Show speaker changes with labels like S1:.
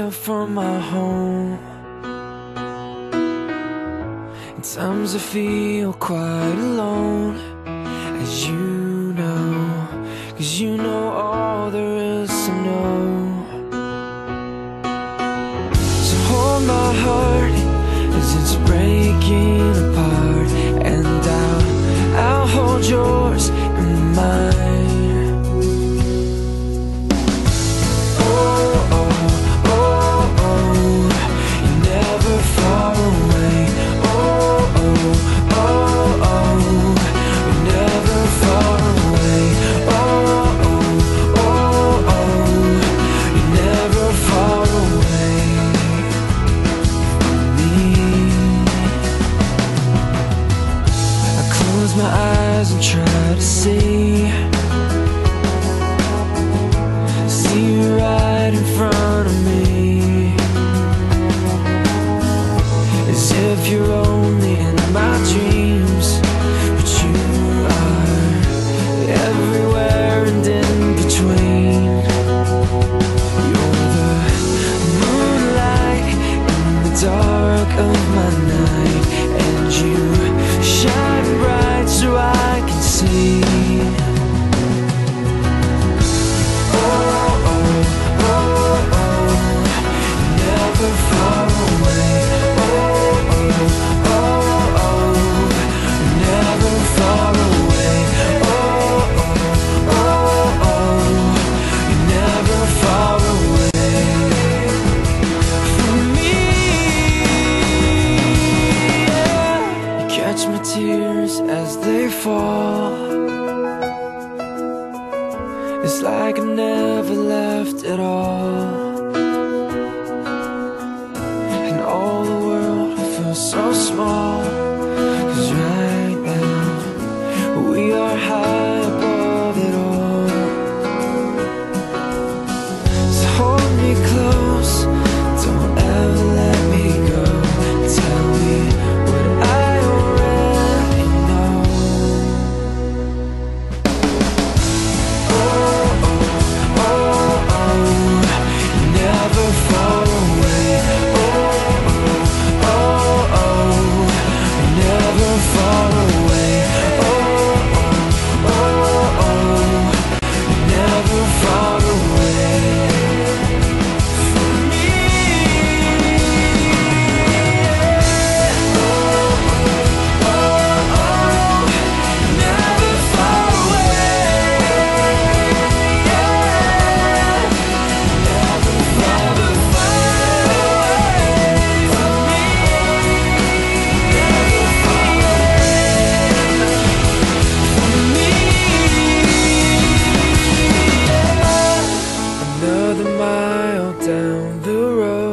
S1: mile from my home. At times I feel quite alone, as you know, 'cause you know all there is to know. So hold my heart as it's breaking apart, and I'll hold yours in mine. Oh, oh, oh, oh, you're never far away. Oh, oh, oh, oh, you're never far away. Oh, oh, oh, oh, you're never far away from me. I close my eyes and try to see you right in front of me, as if you're only in my dreams, but you are everywhere and in between. You're the moonlight in the dark of my night, and you shine bright so I can see. Tears as they fall, it's like I never left at all, and all the world feels so small, 'cause right now we are high above it all. So hold me close, don't ever let me go. Tell me what I down the road.